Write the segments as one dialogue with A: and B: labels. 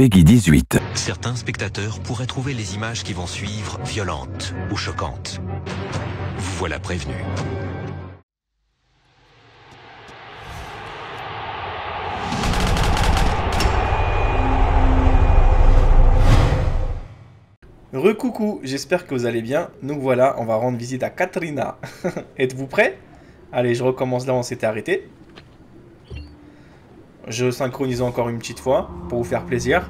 A: Peggy 18.
B: Certains spectateurs pourraient trouver les images qui vont suivre violentes ou choquantes. Vous voilà prévenus.
C: Recoucou, j'espère que vous allez bien. Nous voilà, on va rendre visite à Katrina. Êtes-vous prêts? Allez, je recommence là où on s'était arrêté. Je synchronise encore une petite fois pour vous faire plaisir.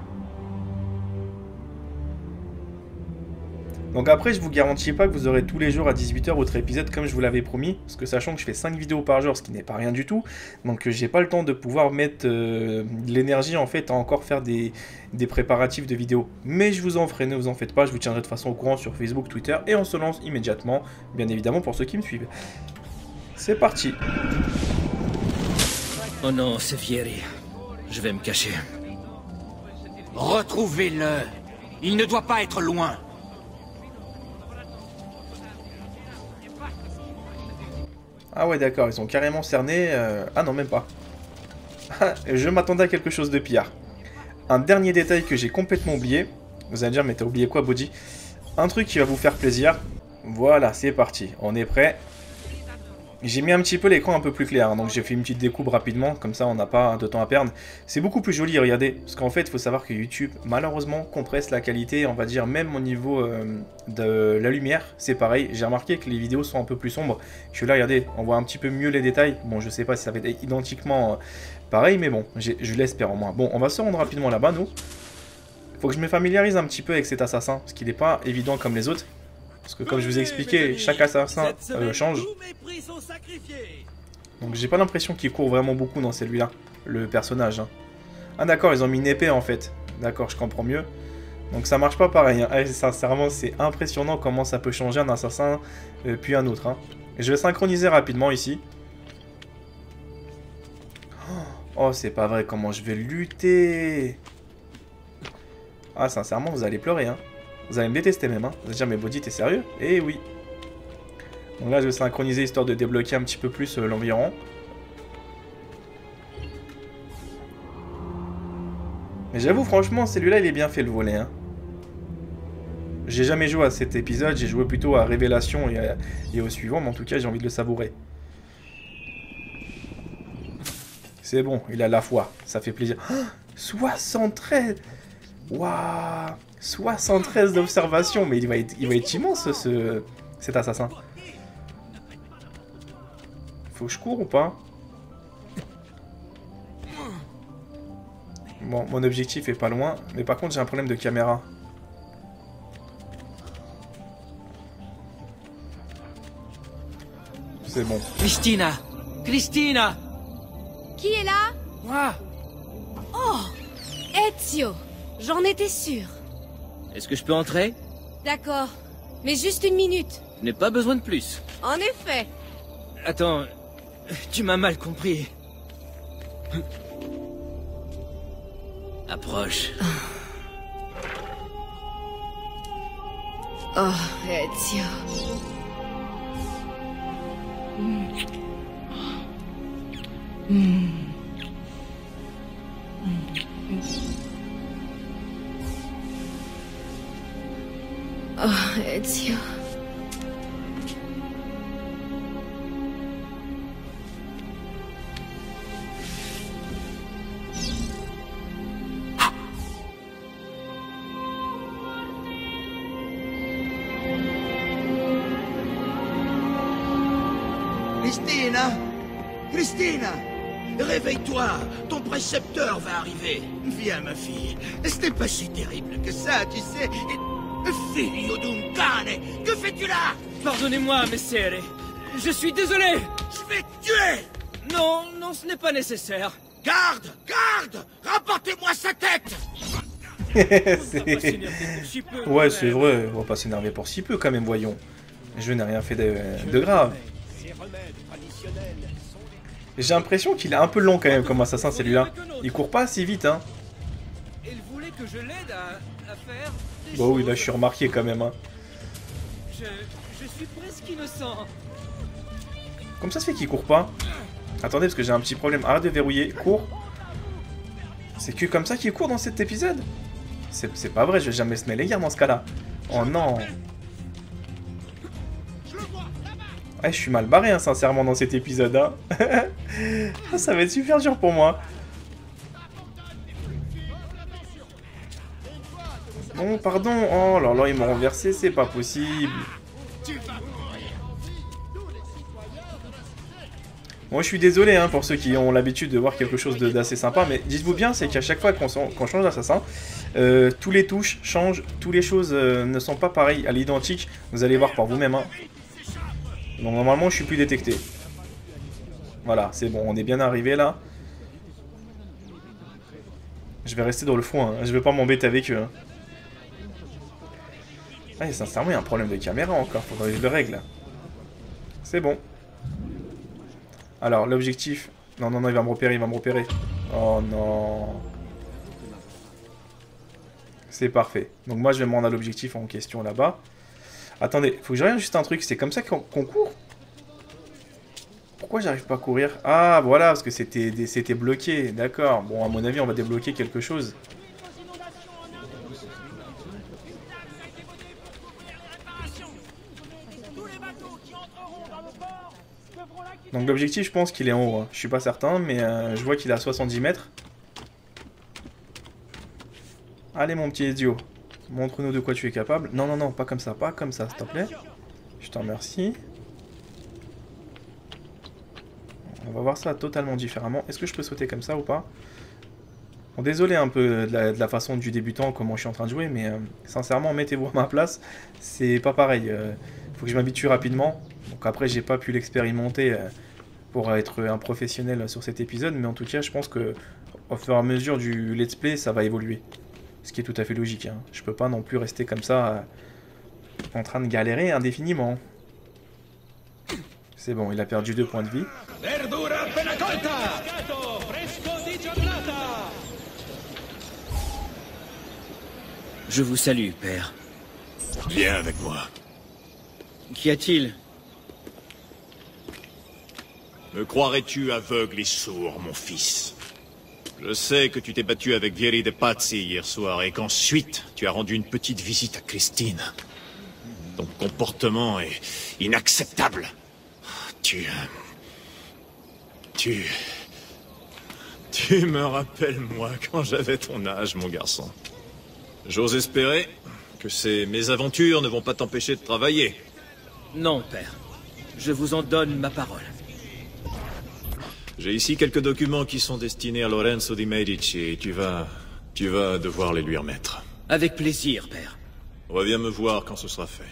C: Donc après, je vous garantis pas que vous aurez tous les jours à 18 h votre épisode comme je vous l'avais promis. Parce que sachant que je fais 5 vidéos par jour, ce qui n'est pas rien du tout. Donc j'ai pas le temps de pouvoir mettre de l'énergie en fait à encore faire des préparatifs de vidéos. Mais je vous en ferai, ne vous en faites pas. Je vous tiendrai de toute façon au courant sur Facebook, Twitter. Et on se lance immédiatement, bien évidemment pour ceux qui me suivent. C'est parti.
D: Oh non, c'est Fieri. Je vais me cacher.
E: Retrouvez-le. Il ne doit pas être loin.
C: Ah ouais d'accord, ils ont carrément cerné... Ah non, même pas. Je m'attendais à quelque chose de pire. Un dernier détail que j'ai complètement oublié. Vous allez me dire, mais t'as oublié quoi, Bodhi? Un truc qui va vous faire plaisir. Voilà, c'est parti. On est prêt. J'ai mis un petit peu l'écran un peu plus clair, hein, donc j'ai fait une petite découpe rapidement, comme ça on n'a pas de temps à perdre. C'est beaucoup plus joli, regardez, parce qu'en fait il faut savoir que YouTube malheureusement compresse la qualité, on va dire même au niveau de la lumière, c'est pareil. J'ai remarqué que les vidéos sont un peu plus sombres, que là regardez, on voit un petit peu mieux les détails. Bon, je sais pas si ça va être identiquement pareil, mais bon, je l'espère au moins. Bon, on va se rendre rapidement là-bas nous. Faut que je me familiarise un petit peu avec cet assassin, parce qu'il n'est pas évident comme les autres. Parce que comme je vous ai expliqué, chaque assassin change. Donc j'ai pas l'impression qu'il court vraiment beaucoup dans celui-là, le personnage. Hein. Ah d'accord, ils ont mis une épée en fait. D'accord, je comprends mieux. Donc ça marche pas pareil. Hein. Ah, sincèrement, c'est impressionnant comment ça peut changer un assassin puis un autre. Hein. Et je vais synchroniser rapidement ici. Oh, c'est pas vrai, comment je vais lutter. Ah, sincèrement, vous allez pleurer, hein. Vous allez me détester même, hein. Vous allez dire, mais Bodhi, t'es sérieux? Eh oui. Donc là, je vais synchroniser histoire de débloquer un petit peu plus l'environ. Mais j'avoue, franchement, celui-là, il est bien fait, le volet, hein. J'ai jamais joué à cet épisode, j'ai joué plutôt à Révélation et au suivant, mais en tout cas, j'ai envie de le savourer. C'est bon, il a la foi, ça fait plaisir. Oh, 73! Waouh! 73 d'observation, mais il va être immense cet assassin. Faut que je cours ou pas? Bon, mon objectif est pas loin, mais par contre j'ai un problème de caméra. C'est bon.
D: Cristina! Cristina!
F: Qui est là?
D: Moi!
F: Oh! Ezio! J'en étais sûre.
D: Est-ce que je peux entrer?
F: D'accord. Mais juste une minute.
D: Je n'ai pas besoin de plus.
F: En effet.
D: Attends, tu m'as mal compris. Approche.
F: Oh, Ezio. Oh, Ezio.
E: Cristina! Cristina! Réveille-toi! Ton précepteur va arriver! Viens, ma fille. Ce n'est pas si terrible que ça, tu sais. Figlio d'un cane! Que fais-tu là?
D: Pardonnez-moi, messere. Je suis désolé!
E: Je vais te tuer!
D: Non, non, ce n'est pas nécessaire.
E: Garde! Garde! Rapportez-moi sa tête!
C: Ouais, c'est vrai, on va pas s'énerver pour si peu quand même, voyons. Je n'ai rien fait de grave. J'ai l'impression qu'il est un peu long quand même comme assassin celui-là. Il court pas assez vite, hein.
D: Elle voulait que je l'aide à faire des
C: Bon oui,
D: choses.
C: là je suis remarqué quand même, hein.
D: Je suis presque innocent.
C: Comme ça se fait qu'il court pas? Attendez, parce que j'ai un petit problème. Arrête de verrouiller, cours. C'est que comme ça qu'il court dans cet épisode? C'est pas vrai, je vais jamais se mêler dans ce cas-là. Oh non. Ouais, je suis mal barré, hein, sincèrement, dans cet épisode. Hein. Ça va être super dur pour moi. Bon, pardon. Oh là là, ils m'ont renversé, c'est pas possible. Moi, je suis désolé hein, pour ceux qui ont l'habitude de voir quelque chose d'assez sympa, mais dites-vous bien, c'est qu'à chaque fois qu'on change d'assassin, tous les touches changent, toutes les choses ne sont pas pareilles à l'identique. Vous allez voir par vous-même. Hein. Donc normalement, je suis plus détecté. Voilà, c'est bon, on est bien arrivé là. Je vais rester dans le fond, hein. Je vais pas m'embêter avec eux. Hein. Ah, sincèrement, il y a un problème de caméra encore, faudrait que je le règle. C'est bon. Alors, l'objectif... Non, non, non, il va me repérer, il va me repérer. Oh non. C'est parfait. Donc moi, je vais me rendre à l'objectif en question là-bas. Attendez, faut que je regarde juste un truc. C'est comme ça qu'on court? Pourquoi j'arrive pas à courir? Ah, voilà, parce que c'était bloqué. D'accord. Bon, à mon avis, on va débloquer quelque chose. Donc l'objectif, je pense qu'il est en haut. Hein. Je suis pas certain, mais je vois qu'il est à 70 mètres. Allez, mon petit idiot. Montre-nous de quoi tu es capable. Non, non, non, pas comme ça, s'il te plaît. Je t'en remercie. On va voir ça totalement différemment. Est-ce que je peux sauter comme ça ou pas? Bon, désolé un peu de la façon du débutant, comment je suis en train de jouer, mais sincèrement, mettez-vous à ma place. C'est pas pareil. Faut que je m'habitue rapidement. Donc après, j'ai pas pu l'expérimenter pour être un professionnel sur cet épisode, mais en tout cas, je pense que au fur et à mesure du let's play, ça va évoluer. Ce qui est tout à fait logique. Hein. Je peux pas non plus rester comme ça en train de galérer indéfiniment. C'est bon, il a perdu 2 points de vie.
A: Je vous salue, père.
E: Viens avec moi.
A: Qu'y a-t-il?
E: Me croirais-tu aveugle et sourd, mon fils? Je sais que tu t'es battu avec Vieri de Pazzi hier soir et qu'ensuite tu as rendu une petite visite à Christine. Ton comportement est inacceptable. Tu me rappelles moi quand j'avais ton âge, mon garçon. J'ose espérer que ces mésaventures ne vont pas t'empêcher de travailler.
A: Non, père. Je vous en donne ma parole.
E: J'ai ici quelques documents qui sont destinés à Lorenzo di Medici et tu vas devoir les lui remettre.
A: Avec plaisir, père.
E: Reviens me voir quand ce sera fait.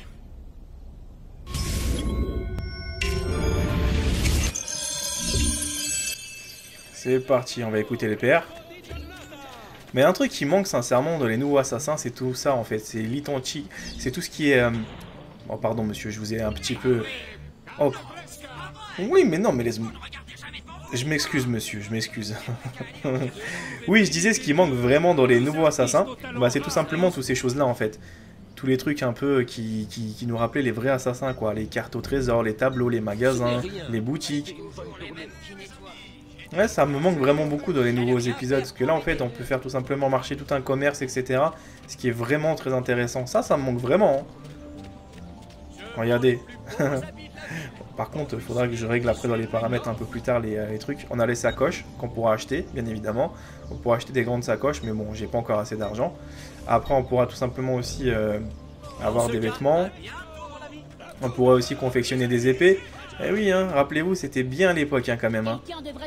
C: C'est parti, on va écouter les PR. Mais un truc qui manque sincèrement dans les nouveaux assassins, c'est tout ça en fait. C'est l'identique, c'est tout ce qui est... Oh pardon monsieur, je vous ai un petit peu... Oh. Oui mais non mais laisse-moi... Je m'excuse monsieur, je m'excuse. Oui, je disais ce qui manque vraiment dans les nouveaux assassins, bah, c'est tout simplement toutes ces choses-là en fait. Tous les trucs un peu qui nous rappelaient les vrais assassins quoi. Les cartes au trésor, les tableaux, les magasins, les boutiques. Ouais, ça me manque vraiment beaucoup dans les nouveaux épisodes, parce que là en fait on peut faire tout simplement marcher tout un commerce, etc. Ce qui est vraiment très intéressant. Ça me manque vraiment. Hein. Regardez. Par contre, il faudra que je règle après dans les paramètres un peu plus tard les trucs. On a les sacoches qu'on pourra acheter, bien évidemment. On pourra acheter des grandes sacoches, mais bon, j'ai pas encore assez d'argent. Après, on pourra tout simplement aussi avoir des vêtements. On pourra aussi confectionner des épées. Eh oui, hein, rappelez-vous, c'était bien à l'époque hein, quand même. Hein.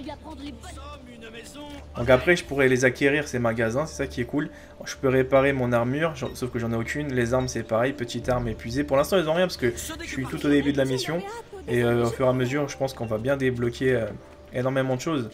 C: Donc après, je pourrais les acquérir, ces magasins, c'est ça qui est cool. Je peux réparer mon armure, sauf que j'en ai aucune. Les armes, c'est pareil, petite arme épuisée. Pour l'instant, ils n'ont rien parce que je suis tout au début de la mission. Et au fur et à mesure, je pense qu'on va bien débloquer énormément de choses.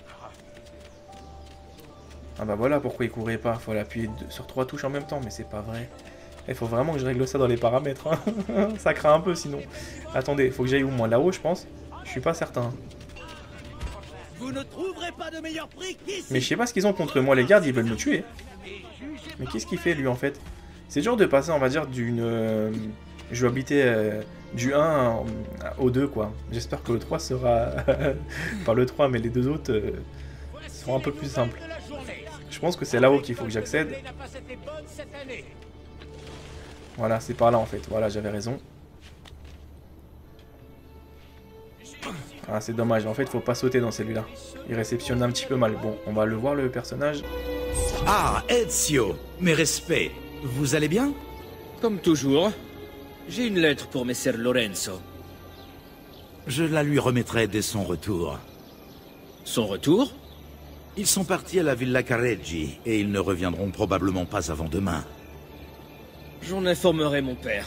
C: Ah bah voilà pourquoi il courait pas. Il faut l'appuyer sur 3 touches en même temps, mais c'est pas vrai. Il faut vraiment que je règle ça dans les paramètres. Hein. Ça craint un peu sinon. Attendez, il faut que j'aille au moins là-haut, je pense. Je suis pas certain.
D: Vous ne trouverez pas de meilleur prix qu'ici.
C: Mais je sais pas ce qu'ils ont contre moi, les gardes, ils veulent me tuer. Mais qu'est-ce qu'il fait lui en fait? C'est dur de passer, on va dire, d'une jouabilité du 1 au 2 quoi. J'espère que le 3 sera... Pas le 3, mais les deux autres seront un peu plus simples. Je pense que c'est là-haut qu'il faut que j'accède. Voilà, c'est par là en fait. Voilà, j'avais raison. Ah, c'est dommage. En fait, faut pas sauter dans celui-là. Il réceptionne un petit peu mal. Bon, on va le voir, le personnage.
E: Ah, Ezio, mes respects. Vous allez bien?
A: Comme toujours. J'ai une lettre pour Messer Lorenzo.
E: Je la lui remettrai dès son retour.
A: Son retour?
E: Ils sont partis à la Villa Careggi et ils ne reviendront probablement pas avant demain.
A: J'en informerai mon père.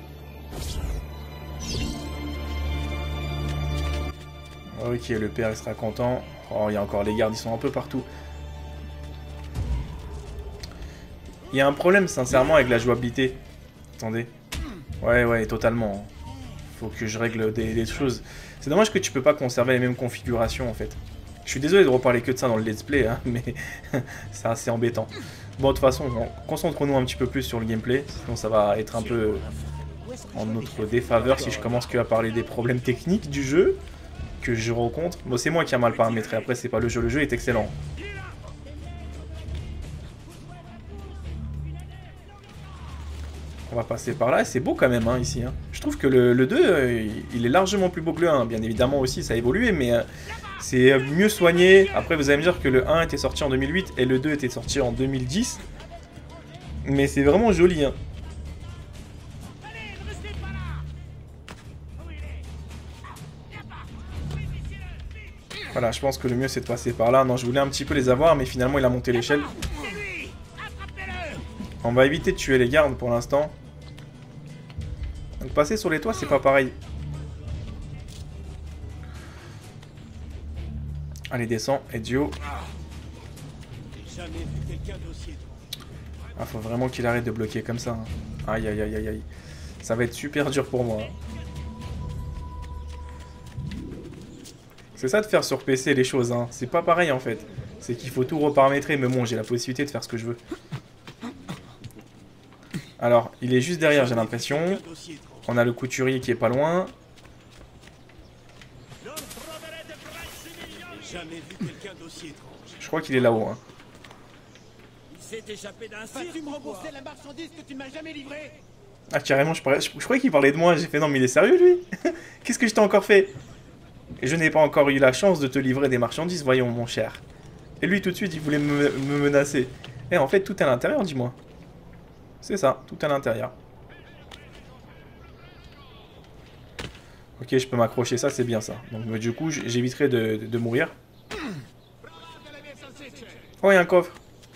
C: Ok, le père il sera content. Oh, il y a encore les gardes, ils sont un peu partout. Il y a un problème sincèrement avec la jouabilité. Attendez. Ouais, totalement. Faut que je règle des choses. C'est dommage que tu peux pas conserver les mêmes configurations en fait. Je suis désolé de reparler que de ça dans le let's play, hein, mais c'est assez embêtant. Bon, de toute façon, concentrons-nous un petit peu plus sur le gameplay, sinon ça va être un peu en notre défaveur si je commence que à parler des problèmes techniques du jeu que je rencontre. Bon, c'est moi qui a mal paramétré, après c'est pas le jeu est excellent. On va passer par là, et c'est beau quand même hein, ici. Hein. Je trouve que le 2, il est largement plus beau que le 1. Bien évidemment aussi, ça a évolué, mais c'est mieux soigné. Après, vous allez me dire que le 1 était sorti en 2008 et le 2 était sorti en 2010. Mais c'est vraiment joli. Hein. Voilà, je pense que le mieux c'est de passer par là. Non, je voulais un petit peu les avoir, mais finalement il a monté l'échelle. On va éviter de tuer les gardes pour l'instant. Donc passer sur les toits, c'est pas pareil. Allez, descends, Ezio. Ah, faut vraiment qu'il arrête de bloquer comme ça. Hein. Aïe, aïe, aïe, aïe, aïe. Ça va être super dur pour moi. C'est ça de faire sur PC les choses, hein. C'est pas pareil en fait. C'est qu'il faut tout reparamétrer, mais bon, j'ai la possibilité de faire ce que je veux. Alors, il est juste derrière, j'ai l'impression. On a le couturier qui est pas loin. Je crois qu'il est là-haut. Hein. Ah, carrément, je croyais qu'il parlait de moi. J'ai fait non, mais il est sérieux lui? Qu'est-ce que je t'ai encore fait? Et je n'ai pas encore eu la chance de te livrer des marchandises, voyons, mon cher. Et lui, tout de suite, il voulait me menacer. Et en fait, tout est à l'intérieur, dis-moi. C'est ça, tout à l'intérieur. Ok, je peux m'accrocher, ça c'est bien ça. Donc du coup, j'éviterai de mourir. Oh, il y a un coffre.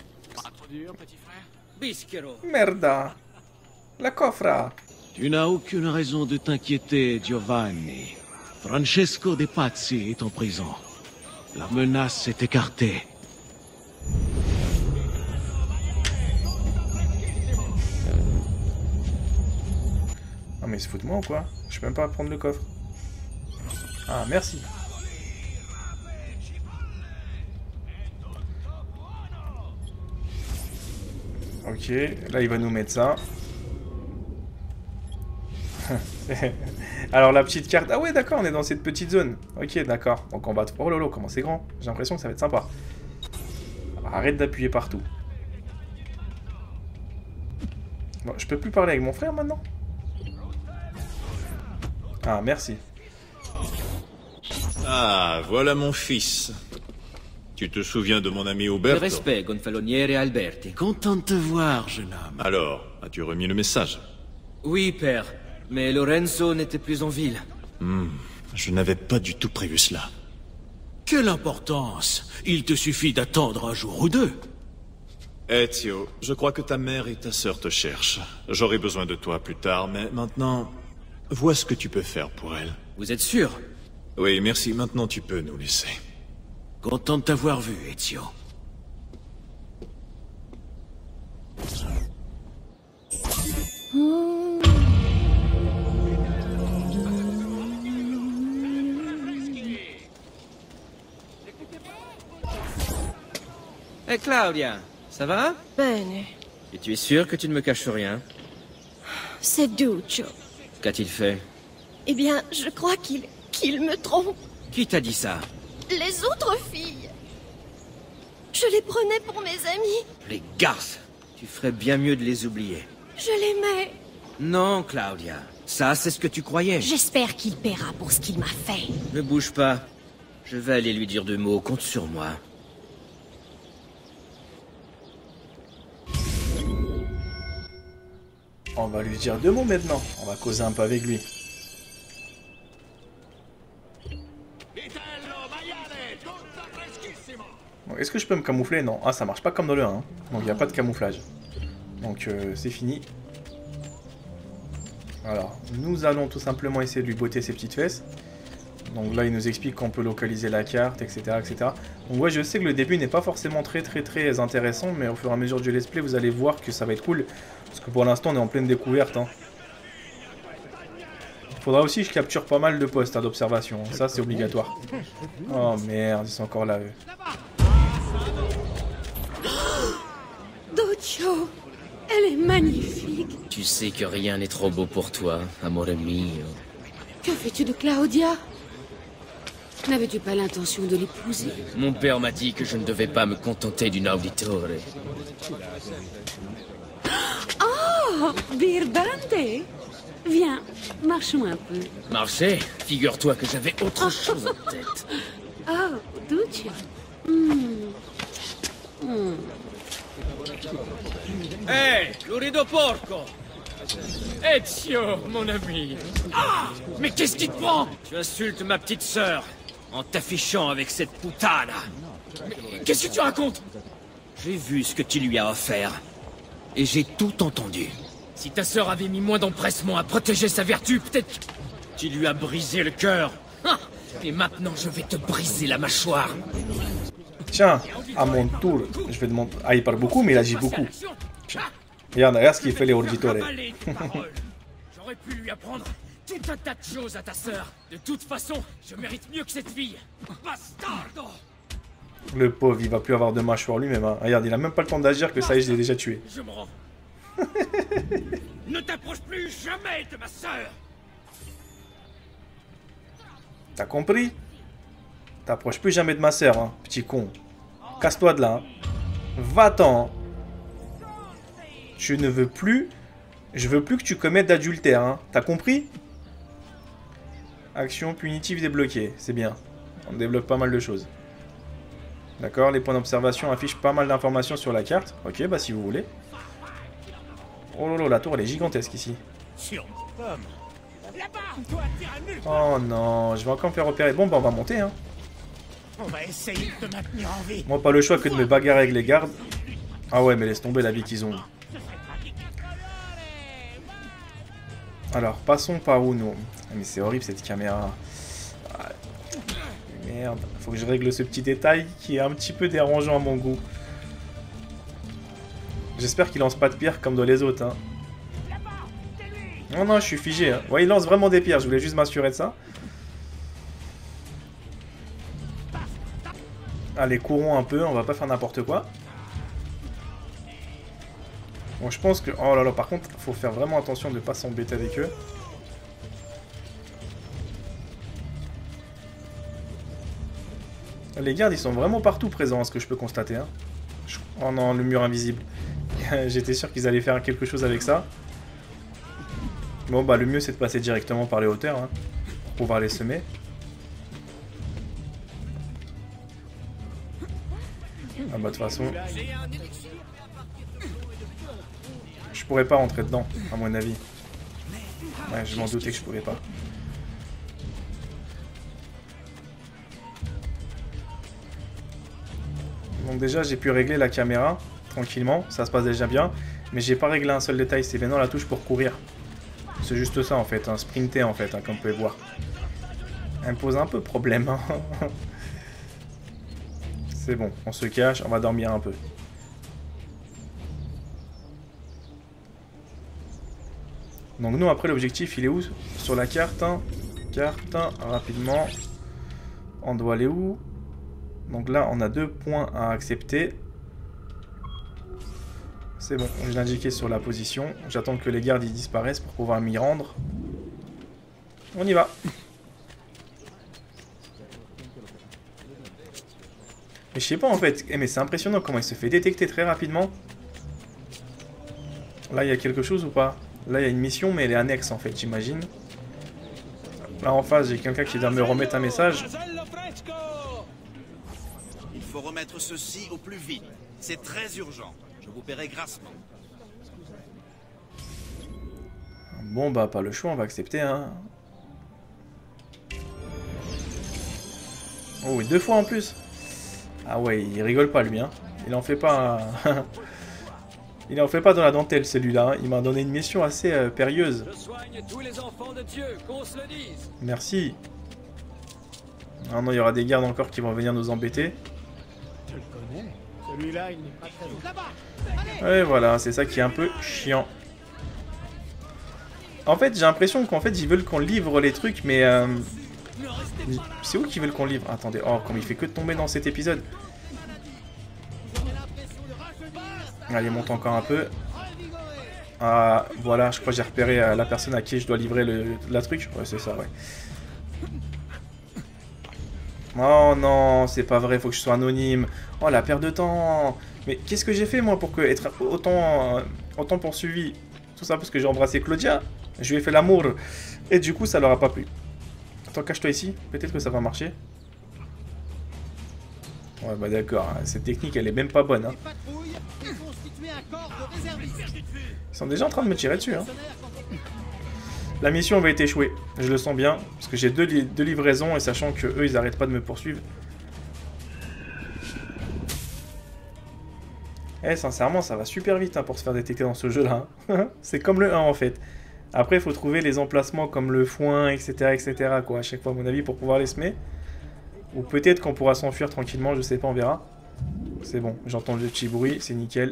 C: Merda. La coffre.
G: Tu n'as aucune raison de t'inquiéter, Giovanni. Francesco De Pazzi est en prison. La menace est écartée.
C: Ah mais il se fout de moi ou quoi? Je peux même pas prendre le coffre. Ah merci. Ok, là il va nous mettre ça. Alors la petite carte... Ah ouais d'accord, on est dans cette petite zone. Ok d'accord, donc on va... Oh lolo, comment c'est grand. J'ai l'impression que ça va être sympa. Arrête d'appuyer partout. Bon, je peux plus parler avec mon frère maintenant? Ah, merci.
H: Ah, voilà mon fils. Tu te souviens de mon ami Uberto?
A: Respect, Gonfaloniere Alberti.
G: Content de te voir, jeune homme.
H: Alors, as-tu remis le message?
A: Oui, père. Mais Lorenzo n'était plus en ville.
H: Je n'avais pas du tout prévu cela.
G: Quelle importance! Il te suffit d'attendre un jour ou deux.
H: Ezio, je crois que ta mère et ta sœur te cherchent. J'aurai besoin de toi plus tard, mais maintenant... Vois ce que tu peux faire pour elle.
A: Vous êtes sûr?
H: Oui, merci. Maintenant, tu peux nous laisser.
G: Content de t'avoir vu, Ezio.
A: Hé Claudia, ça va?
F: Bene.
A: Et tu es sûr que tu ne me caches rien?
F: C'est Duccio.
A: Qu'a-t-il fait?
F: Eh bien, je crois qu'il me trompe.
A: Qui t'a dit ça?
F: Les autres filles. Je les prenais pour mes amis.
A: Les garces. Tu ferais bien mieux de les oublier.
F: Je l'aimais.
A: Non, Claudia. Ça, c'est ce que tu croyais.
F: J'espère qu'il paiera pour ce qu'il m'a fait.
A: Ne bouge pas. Je vais aller lui dire 2 mots. Compte sur moi.
C: On va lui dire 2 mots maintenant. On va causer un peu avec lui. Bon, est-ce que je peux me camoufler? Non. Ah, ça marche pas comme dans le 1. Hein. Donc, il n'y a pas de camouflage. Donc, c'est fini. Alors, nous allons tout simplement essayer de lui botter ses petites fesses. Donc là, il nous explique qu'on peut localiser la carte, etc., etc. Donc ouais, je sais que le début n'est pas forcément très intéressant, mais au fur et à mesure du let's play, vous allez voir que ça va être cool. Parce que pour l'instant, on est en pleine découverte. Hein. Faudra aussi que je capture pas mal de postes d'observation. Ça, c'est obligatoire. Oh merde, ils sont encore là, eux.
F: Duccio, elle est magnifique.
A: Tu sais que rien n'est trop beau pour toi, amore mio.
I: Que fais-tu de Claudia? N'avais-tu pas l'intention de l'épouser?
A: Mon père m'a dit que je ne devais pas me contenter d'une auditore.
I: Oh, Birbante! Viens, marchons un peu.
A: Marcher? Figure-toi que j'avais autre chose en tête.
I: Oh, Duccio.
A: Hé, Lurido Porco! Ezio, mon ami! Ah! Mais qu'est-ce qui te prend? Tu insultes ma petite sœur en t'affichant avec cette putana. Mais qu'est-ce que tu racontes? J'ai vu ce que tu lui as offert. Et j'ai tout entendu. Si ta sœur avait mis moins d'empressement à protéger sa vertu, peut-être tu lui as brisé le cœur. Ah! Et maintenant, je vais te briser la mâchoire.
C: Tiens, à mon tour, je vais demander... Ah, il parle beaucoup, mais il agit beaucoup. Tiens. Regarde ce qu'il fait les auditeurs.
A: J'aurais pu lui apprendre tout un tas de choses à ta sœur. De toute façon, je mérite mieux que cette fille. Bastardo!
C: Le pauvre, il va plus avoir de mâchoire lui-même. Hein. Regarde, il a même pas le temps d'agir que ça y est, je l'ai déjà tué.
A: Je me rends. Ne t'approche plus jamais de ma sœur.
C: T'as compris? T'approches plus jamais de ma sœur, hein, petit con. Casse-toi de là. Hein. Va-t'en. Je ne veux plus... Je veux plus que tu commettes d'adultère, hein. T'as compris? Action punitive débloquée. C'est bien. On débloque pas mal de choses. D'accord, les points d'observation affichent pas mal d'informations sur la carte. Ok, bah si vous voulez. Oh là là, la tour elle est gigantesque ici. Oh non, je vais encore me faire repérer. Bon bah on va monter, hein.
E: On va essayer de te maintenir en vie.
C: Moi pas le choix que de me bagarrer avec les gardes. Ah ouais, mais laisse tomber la vie qu'ils ont. Alors, passons par où nous? Ah, mais c'est horrible cette caméra. Ah, merde, faut que je règle ce petit détail qui est un petit peu dérangeant à mon goût. J'espère qu'il lance pas de pierre comme dans les autres. Hein. Non, non, je suis figé. Hein. Ouais, il lance vraiment des pierres, je voulais juste m'assurer de ça. Allez, courons un peu, on va pas faire n'importe quoi. Bon, je pense que... Oh là là, par contre, faut faire vraiment attention de ne pas s'embêter avec eux. Les gardes, ils sont vraiment partout présents, à ce que je peux constater. Hein. Oh non, le mur invisible. J'étais sûr qu'ils allaient faire quelque chose avec ça. Bon, bah, le mieux, c'est de passer directement par les hauteurs, hein, pour pouvoir les semer. Ah bah, de toute façon... Je pourrais pas rentrer dedans, à mon avis. Ouais, je m'en doutais que je pouvais pas. Donc déjà, j'ai pu régler la caméra, tranquillement. Ça se passe déjà bien. Mais j'ai pas réglé un seul détail, c'est maintenant la touche pour courir. C'est juste ça, en fait. Un sprinter, en fait, hein, comme vous pouvez voir. Elle me pose un peu problème. Hein. C'est bon, on se cache, on va dormir un peu. Donc nous, après, l'objectif, il est où? Sur la carte, hein. Carte, rapidement. On doit aller où? Donc là, on a 2 points à accepter. C'est bon, je l'ai indiqué sur la position. J'attends que les gardes ils disparaissent pour pouvoir m'y rendre. On y va. Mais je sais pas en fait. Mais c'est impressionnant comment il se fait détecter très rapidement. Là, il y a quelque chose ou pas? Là, il y a une mission, mais elle est annexe en fait, j'imagine. Là, en face, j'ai quelqu'un qui vient me remettre un message.
E: Il faut remettre ceci au plus vite. C'est très urgent. Je vous paierai grassement.
C: Bon, bah, pas le choix, on va accepter, hein. Oh, oui, 2 fois en plus. Ah ouais, il rigole pas, lui, hein. Il en fait pas... Il en fait pas dans la dentelle, celui-là. Hein. Il m'a donné une mission assez périlleuse.
A: Je soigne tous les enfants de Dieu, qu'on se le dise.
C: Merci. Ah non, il y aura des gardes encore qui vont venir nous embêter.
G: Je le connais. Celui-là, il n'est pas très bon.
C: Ouais, voilà, c'est ça qui est un peu chiant. En fait, j'ai l'impression qu'en fait, ils veulent qu'on livre les trucs, mais... c'est où qu'ils veulent qu'on livre? Attendez, oh, comme il fait que de tomber dans cet épisode. Allez, monte encore un peu. Ah, voilà, je crois que j'ai repéré la personne à qui je dois livrer la truc. Ouais, c'est ça, ouais. Oh non, c'est pas vrai, faut que je sois anonyme. Oh, la perte de temps. Mais qu'est-ce que j'ai fait, moi, pour être autant poursuivi? Tout ça parce que j'ai embrassé Claudia. Je lui ai fait l'amour. Et du coup, ça leur a pas plu. Attends, cache-toi ici. Peut-être que ça va marcher. Ouais, bah d'accord. Cette technique, elle est même pas bonne. Hein. Ils sont déjà en train de me tirer dessus. Hein. La mission va être échouée. Je le sens bien. Parce que j'ai deux livraisons. Et sachant que eux, ils arrêtent pas de me poursuivre. Eh, sincèrement, ça va super vite hein, pour se faire détecter dans ce jeu-là. Hein. C'est comme le 1 en fait. Après, il faut trouver les emplacements comme le foin, etc. etc. quoi, à chaque fois, à mon avis, pour pouvoir les semer. Ou peut-être qu'on pourra s'enfuir tranquillement, je sais pas, on verra. C'est bon, j'entends le petit bruit, c'est nickel.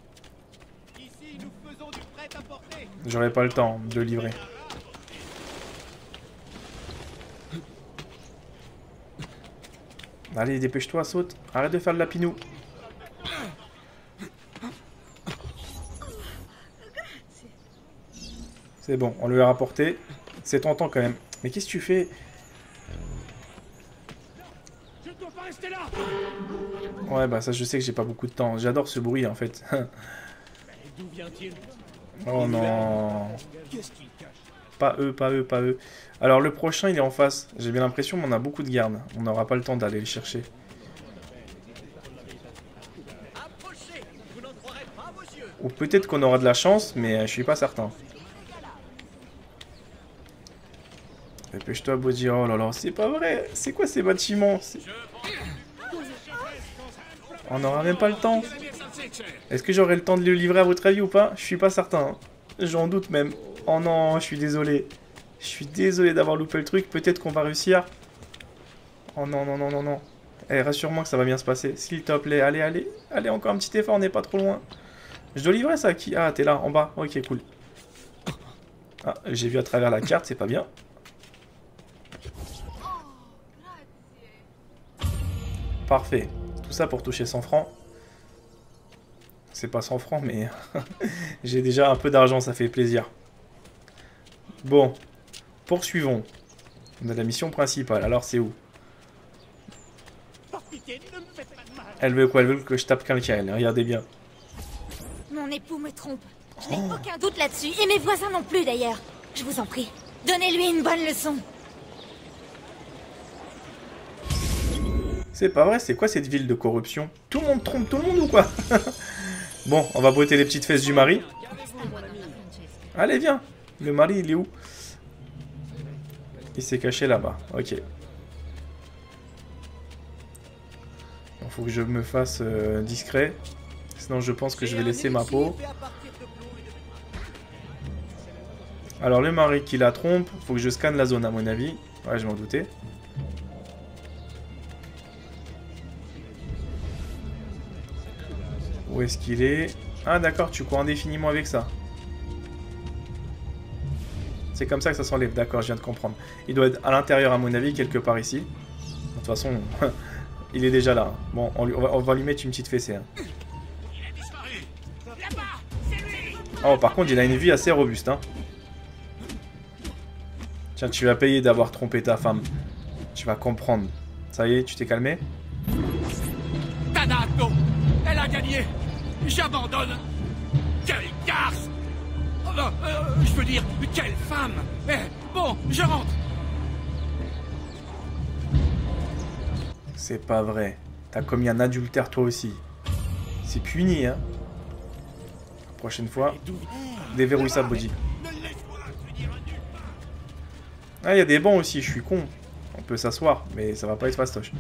C: J'aurai pas le temps de le livrer. Allez, dépêche-toi, saute. Arrête de faire de la pinou. C'est bon, on lui a rapporté. C'est tentant quand même. Mais qu'est-ce que tu fais? Ouais, bah ça, je sais que j'ai pas beaucoup de temps. J'adore ce bruit, en fait. Oh non. Pas eux, pas eux, pas eux. Alors, le prochain, il est en face. J'ai bien l'impression qu'on a beaucoup de gardes. On n'aura pas le temps d'aller le chercher. Ou peut-être qu'on aura de la chance, mais je suis pas certain. Dépêche-toi, Bodhi. Oh là là, c'est pas vrai. C'est quoi ces bâtiments? On n'aura même pas le temps. Est-ce que j'aurai le temps de le livrer à votre avis ou pas? Je suis pas certain. J'en doute même. Oh non, je suis désolé. Je suis désolé d'avoir loupé le truc. Peut-être qu'on va réussir. Oh non, non, non, non, non. Eh, rassure-moi que ça va bien se passer. S'il te plaît, allez, allez. Allez, encore un petit effort, on n'est pas trop loin. Je dois livrer ça à qui? Ah, t'es là, en bas. Ok, cool. Ah, j'ai vu à travers la carte, c'est pas bien. Parfait. Tout ça pour toucher 100 francs. C'est pas 100 francs, mais j'ai déjà un peu d'argent, ça fait plaisir. Bon, poursuivons. On a la mission principale, alors c'est où? Elle veut quoi? Elle veut que je tape quelqu'un, elle. Regardez bien.
F: Mon époux me trompe. Je n'ai aucun doute là-dessus. Et mes voisins non plus, d'ailleurs. Je vous en prie, donnez-lui une bonne leçon.
C: C'est pas vrai, c'est quoi cette ville de corruption? Tout le monde trompe tout le monde ou quoi? Bon, on va botter les petites fesses du mari. Allez, viens. Le mari, il est où? Il s'est caché là-bas. Ok. Il faut que je me fasse discret. Sinon, je pense que je vais laisser ma peau. Alors, le mari qui la trompe, faut que je scanne la zone, à mon avis. Ouais, je m'en doutais. Où est-ce qu'il est? Ah d'accord, tu cours indéfiniment avec ça. C'est comme ça que ça s'enlève, d'accord, je viens de comprendre. Il doit être à l'intérieur à mon avis, quelque part ici. De toute façon, il est déjà là. Bon, on va lui mettre une petite fessée. Hein. Oh, par contre, il a une vie assez robuste. Hein. Tiens, tu vas payer d'avoir trompé ta femme. Tu vas comprendre. Ça y est, tu t'es calmé?
E: j'abandonne. Quelle garce! Oh, non, je veux dire, quelle femme! Bon, je rentre.
C: C'est pas vrai. T'as commis un adultère toi aussi. C'est puni, hein. Prochaine fois, déverrouille ça, Body. Ah, il y a des bancs aussi, je suis con. On peut s'asseoir, mais ça va pas être fastoche.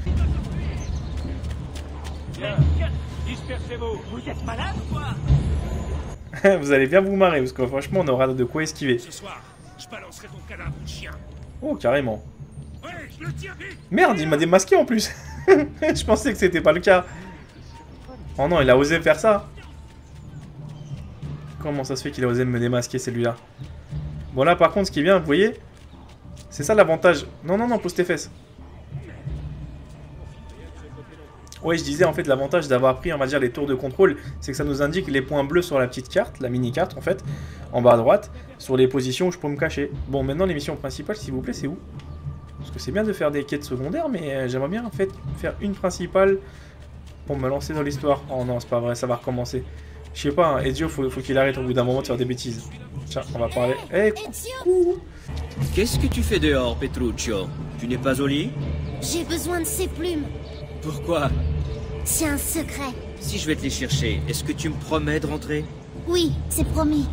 E: Dispersez-vous. Vous êtes malade ou quoi?
C: Vous allez bien vous marrer, parce que franchement, on aura de quoi esquiver.
E: Ce soir, je balancerai ton cadavre de chien.
C: Oh, carrément.
E: Ouais, je le tiens vite.
C: Merde, il m'a démasqué en plus. Je pensais que c'était pas le cas. Oh non, il a osé faire ça. Comment ça se fait qu'il a osé me démasquer celui-là? Bon là par contre ce qui est bien, vous voyez, c'est ça l'avantage. Non, non, non, pose tes fesses. Ouais, je disais en fait l'avantage d'avoir pris, on va dire, les tours de contrôle, c'est que ça nous indique les points bleus sur la petite carte, la mini-carte en fait, en bas à droite, sur les positions où je peux me cacher. Bon, maintenant les missions principales, s'il vous plaît, c'est où? Parce que c'est bien de faire des quêtes secondaires, mais j'aimerais bien en fait faire une principale pour me lancer dans l'histoire. Oh non, c'est pas vrai, ça va recommencer. Je sais pas, hein, Ezio, faut qu'il arrête au bout d'un moment de faire des bêtises. Tiens, on va parler. Eh, coucou!
A: Qu'est-ce que tu fais dehors, Petruccio? Tu n'es pas au lit?
F: J'ai besoin de ces plumes.
A: Pourquoi?
F: C'est un secret.
A: Si je vais te les chercher, est-ce que tu me promets de rentrer?
F: Oui, c'est promis.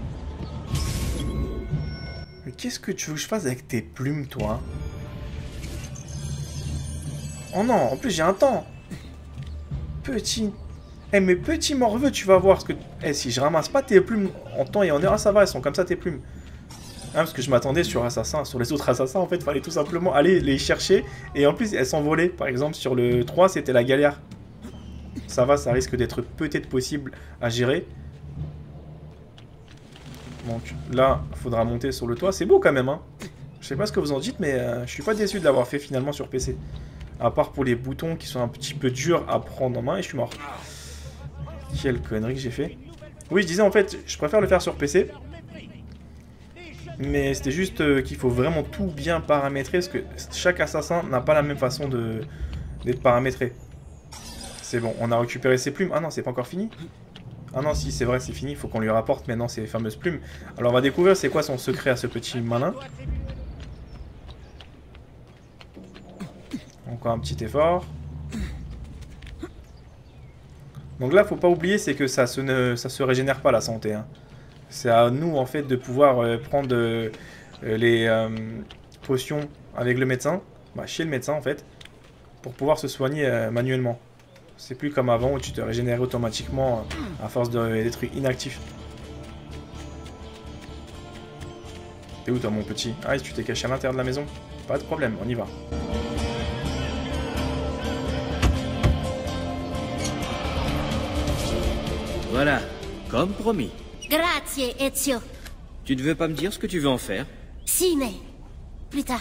C: Mais qu'est-ce que tu veux que je fasse avec tes plumes, toi? Oh non, en plus j'ai un temps. Petit. Eh mais petit morveux, tu vas voir ce que... Eh, si je ramasse pas tes plumes en temps et en heure, ça va, elles sont comme ça tes plumes. Hein, parce que je m'attendais sur Assassin, sur les autres Assassins, en fait, fallait tout simplement aller les chercher. Et en plus, elles s'envolaient. Par exemple, sur le 3, c'était la galère. Ça va, ça risque d'être peut-être possible à gérer. Donc là, il faudra monter sur le toit. C'est beau quand même, hein. Je sais pas ce que vous en dites, mais je suis pas déçu de l'avoir fait finalement sur PC. À part pour les boutons qui sont un petit peu durs à prendre en main et je suis mort. Quelle connerie que j'ai fait. Oui, je disais en fait, je préfère le faire sur PC. Mais c'était juste qu'il faut vraiment tout bien paramétrer parce que chaque assassin n'a pas la même façon d'être paramétré. C'est bon, on a récupéré ses plumes. Ah non, c'est pas encore fini. Ah non, si, c'est vrai, c'est fini. Il faut qu'on lui rapporte maintenant ces fameuses plumes. Alors on va découvrir c'est quoi son secret à ce petit malin. Encore un petit effort. Donc là, faut pas oublier, c'est que ça se régénère pas la santé. Hein. C'est à nous, en fait, de pouvoir prendre les potions avec le médecin, chez le médecin, en fait, pour pouvoir se soigner manuellement. C'est plus comme avant où tu te régénérais automatiquement à force d'être inactif. T'es où toi, mon petit? Ah, tu t'es caché à l'intérieur de la maison? Pas de problème, on y va.
A: Voilà, comme promis.
F: Grazie, Ezio.
A: Tu ne veux pas me dire ce que tu veux en faire?
F: Si, mais... plus tard.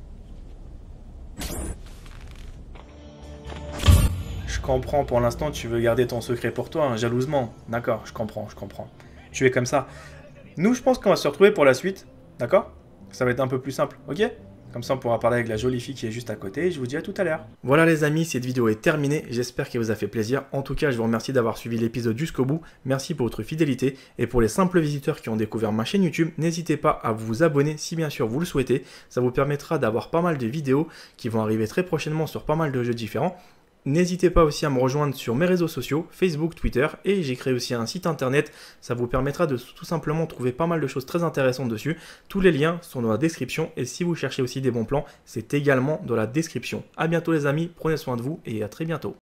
C: Je comprends, pour l'instant, tu veux garder ton secret pour toi, hein, jalousement. D'accord, je comprends, je comprends. Tu es comme ça. Nous, je pense qu'on va se retrouver pour la suite, d'accord? Ça va être un peu plus simple, ok? Comme ça, on pourra parler avec la jolie fille qui est juste à côté. Je vous dis à tout à l'heure. Voilà les amis, cette vidéo est terminée. J'espère qu'elle vous a fait plaisir. En tout cas, je vous remercie d'avoir suivi l'épisode jusqu'au bout. Merci pour votre fidélité. Et pour les simples visiteurs qui ont découvert ma chaîne YouTube, n'hésitez pas à vous abonner si bien sûr vous le souhaitez. Ça vous permettra d'avoir pas mal de vidéos qui vont arriver très prochainement sur pas mal de jeux différents. N'hésitez pas aussi à me rejoindre sur mes réseaux sociaux, Facebook, Twitter, et j'ai créé aussi un site internet. Ça vous permettra de tout simplement trouver pas mal de choses très intéressantes dessus. Tous les liens sont dans la description, et si vous cherchez aussi des bons plans, c'est également dans la description. A bientôt les amis, prenez soin de vous, et à très bientôt.